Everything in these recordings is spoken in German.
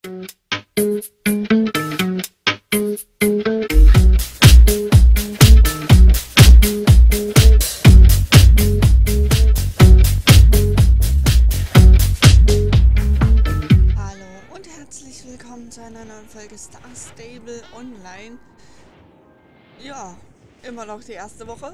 und herzlich willkommen zu einer neuen Folge Star Stable Online. Ja, immer noch die erste Woche.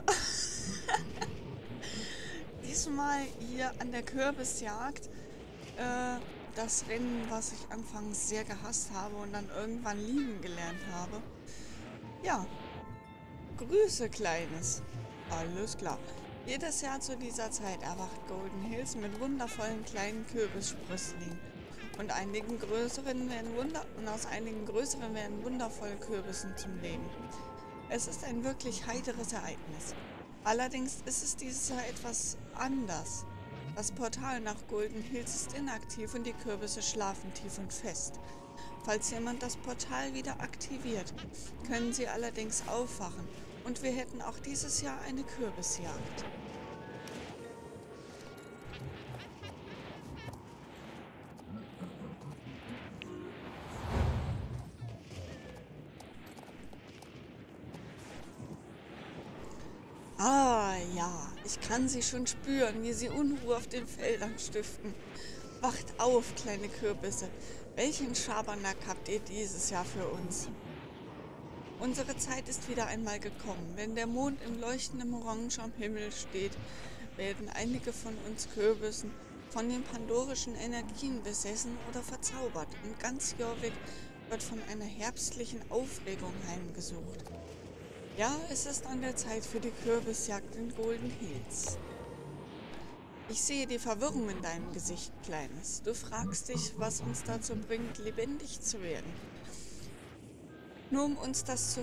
Diesmal hier an der Kürbisjagd. Das Rennen, was ich anfangs sehr gehasst habe und dann irgendwann lieben gelernt habe. Ja, Grüße, Kleines. Alles klar. Jedes Jahr zu dieser Zeit erwacht Golden Hills mit wundervollen kleinen Kürbissprösslingen. Und aus einigen größeren werden wundervolle Kürbissen zum Leben. Es ist ein wirklich heiteres Ereignis. Allerdings ist es dieses Jahr etwas anders. Das Portal nach Golden Hills ist inaktiv und die Kürbisse schlafen tief und fest. Falls jemand das Portal wieder aktiviert, können sie allerdings aufwachen und wir hätten auch dieses Jahr eine Kürbisjagd. Ah ja, ich kann sie schon spüren, wie sie Unruhe auf den Feldern stiften. Wacht auf, kleine Kürbisse. Welchen Schabernack habt ihr dieses Jahr für uns? Unsere Zeit ist wieder einmal gekommen. Wenn der Mond im leuchtenden Orange am Himmel steht, werden einige von uns Kürbissen von den pandorischen Energien besessen oder verzaubert und ganz Jorvik wird von einer herbstlichen Aufregung heimgesucht. Ja, es ist an der Zeit für die Kürbisjagd in Golden Hills. Ich sehe die Verwirrung in deinem Gesicht, Kleines. Du fragst dich, was uns dazu bringt, lebendig zu werden. Nur um uns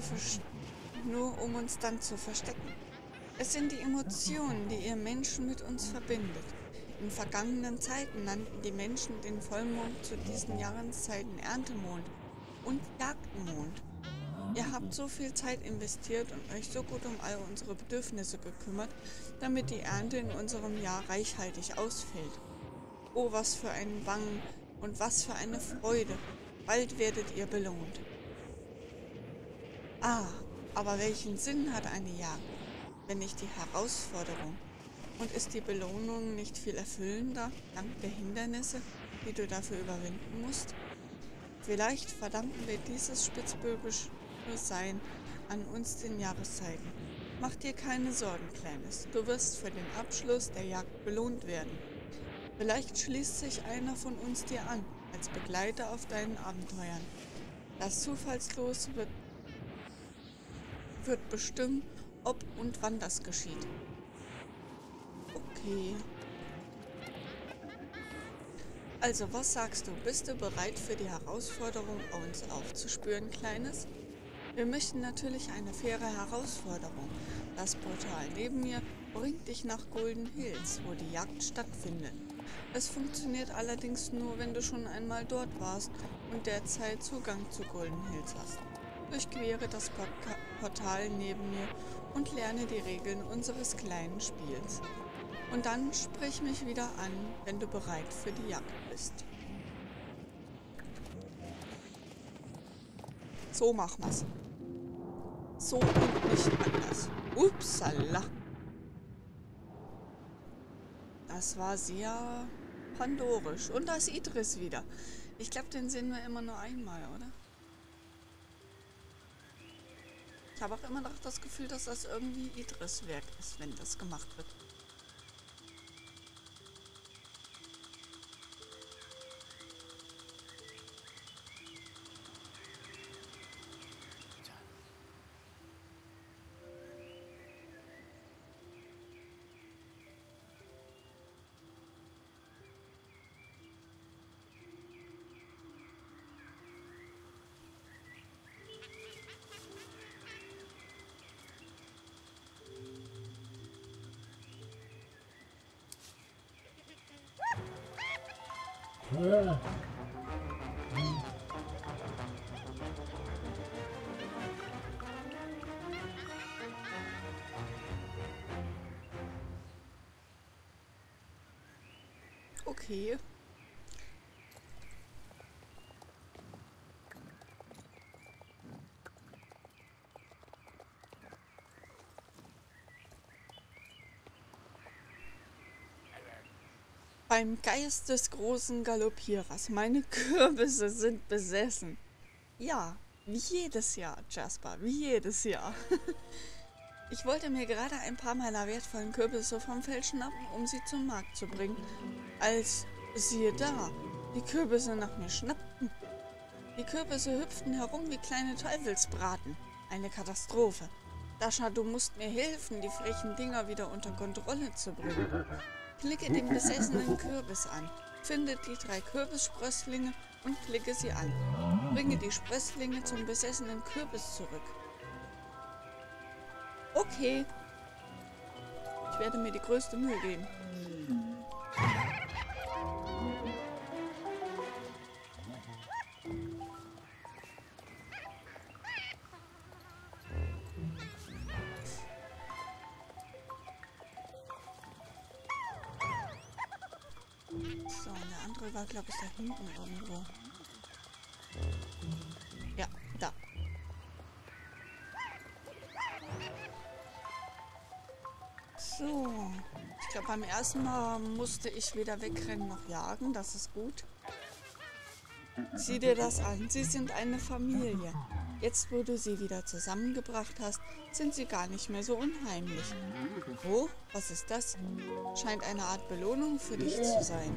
dann zu verstecken. Es sind die Emotionen, die ihr Menschen mit uns verbindet. In vergangenen Zeiten nannten die Menschen den Vollmond zu diesen Jahreszeiten Erntemond und Jagdmond. Ihr habt so viel Zeit investiert und euch so gut um all unsere Bedürfnisse gekümmert, damit die Ernte in unserem Jahr reichhaltig ausfällt. Oh, was für ein Bangen und was für eine Freude. Bald werdet ihr belohnt. Ah, aber welchen Sinn hat eine Jagd, wenn nicht die Herausforderung? Und ist die Belohnung nicht viel erfüllender, dank der Hindernisse, die du dafür überwinden musst? Vielleicht verdanken wir dieses spitzbübische Sein an uns den Jahreszeiten. Mach dir keine Sorgen, Kleines. Du wirst für den Abschluss der Jagd belohnt werden. Vielleicht schließt sich einer von uns dir an, als Begleiter auf deinen Abenteuern. Das Zufallslos wird bestimmen, ob und wann das geschieht. Okay. Also, was sagst du? Bist du bereit für die Herausforderung, uns aufzuspüren, Kleines? Wir möchten natürlich eine faire Herausforderung. Das Portal neben mir bringt dich nach Golden Hills, wo die Jagd stattfindet. Es funktioniert allerdings nur, wenn du schon einmal dort warst und derzeit Zugang zu Golden Hills hast. Durchquere das Portal neben mir und lerne die Regeln unseres kleinen Spiels. Und dann sprich mich wieder an, wenn du bereit für die Jagd bist. So machen wir's. So und nicht anders. Upsala. Das war sehr pandorisch. Und da ist Idris wieder. Ich glaube, den sehen wir immer nur einmal, oder? Ich habe auch immer noch das Gefühl, dass das irgendwie Idris Werk ist, wenn das gemacht wird. Okay. Beim Geist des großen Galoppierers. Meine Kürbisse sind besessen. Ja, wie jedes Jahr, Jasper, wie jedes Jahr. Ich wollte mir gerade ein paar meiner wertvollen Kürbisse vom Feld schnappen, um sie zum Markt zu bringen, als, siehe da, die Kürbisse nach mir schnappten. Die Kürbisse hüpften herum wie kleine Teufelsbraten. Eine Katastrophe. Dasha, du musst mir helfen, die frechen Dinger wieder unter Kontrolle zu bringen. Klicke den besessenen Kürbis an. Finde die 3 Kürbissprösslinge und klicke sie an. Bringe die Sprösslinge zum besessenen Kürbis zurück. Okay. Ich werde mir die größte Mühe geben. So, und der andere war, glaube ich, da hinten irgendwo. Ja, da. So. Ich glaube, beim ersten Mal musste ich weder wegrennen noch jagen. Das ist gut. Sieh dir das an. Sie sind eine Familie. Jetzt, wo du sie wieder zusammengebracht hast, sind sie gar nicht mehr so unheimlich. Oh, was ist das? Scheint eine Art Belohnung für dich zu sein.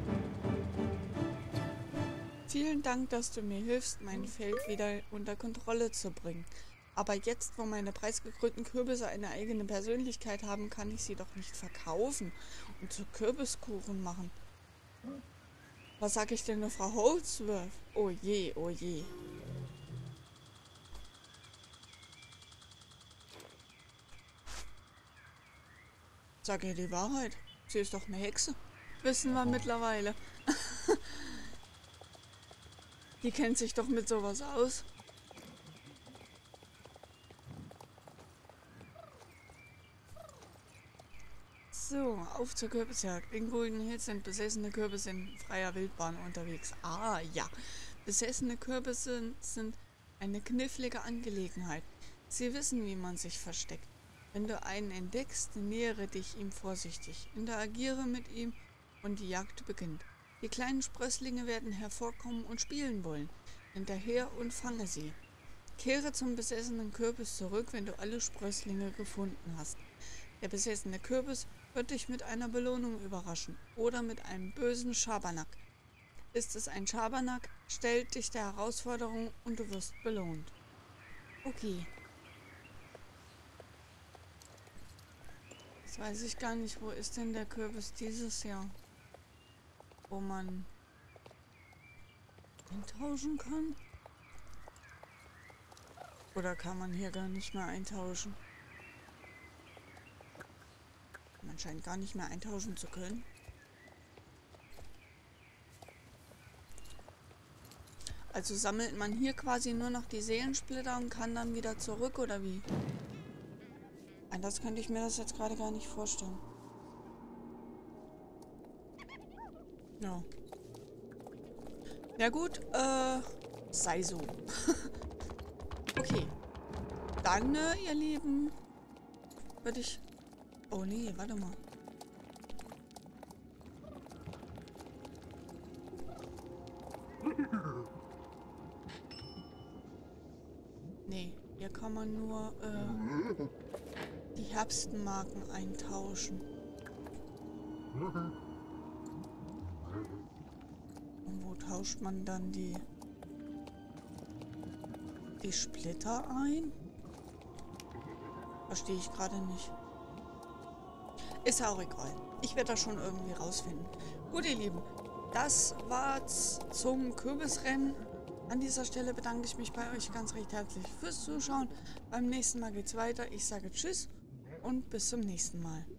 Vielen Dank, dass du mir hilfst, mein Feld wieder unter Kontrolle zu bringen. Aber jetzt, wo meine preisgekrönten Kürbisse eine eigene Persönlichkeit haben, kann ich sie doch nicht verkaufen und zu Kürbiskuchen machen. Was sag ich denn nur, Frau Holdsworth? Oh je, oh je. Sag ihr die Wahrheit. Sie ist doch eine Hexe. Wissen wir mittlerweile. Die kennt sich doch mit sowas aus. So, auf zur Kürbisjagd. In Golden Hills sind besessene Kürbisse in freier Wildbahn unterwegs. Ah, ja. Besessene Kürbisse sind eine knifflige Angelegenheit. Sie wissen, wie man sich versteckt. Wenn du einen entdeckst, nähere dich ihm vorsichtig, interagiere mit ihm und die Jagd beginnt. Die kleinen Sprösslinge werden hervorkommen und spielen wollen. Hinterher und fange sie. Kehre zum besessenen Kürbis zurück, wenn du alle Sprösslinge gefunden hast. Der besessene Kürbis wird dich mit einer Belohnung überraschen oder mit einem bösen Schabernack. Ist es ein Schabernack, stellt dich der Herausforderung und du wirst belohnt. Okay. Jetzt weiß ich gar nicht, wo ist denn der Kürbis dieses Jahr? Wo man eintauschen kann? Oder kann man hier gar nicht mehr eintauschen? Man scheint gar nicht mehr eintauschen zu können. Also sammelt man hier quasi nur noch die Seelensplitter und kann dann wieder zurück, oder wie? Anders könnte ich mir das jetzt gerade gar nicht vorstellen. Ja. Ja gut, sei so. Okay. Dann, ihr Lieben, würde ich... Oh nee, warte mal. Nee, hier kann man nur, die Herbstmarken eintauschen. Und wo tauscht man dann die Splitter ein? Verstehe ich gerade nicht. Ist auch egal. Ich werde das schon irgendwie rausfinden. Gut, ihr Lieben, das war's zum Kürbisrennen. An dieser Stelle bedanke ich mich bei euch ganz recht herzlich fürs Zuschauen. Beim nächsten Mal geht's weiter. Ich sage Tschüss und bis zum nächsten Mal.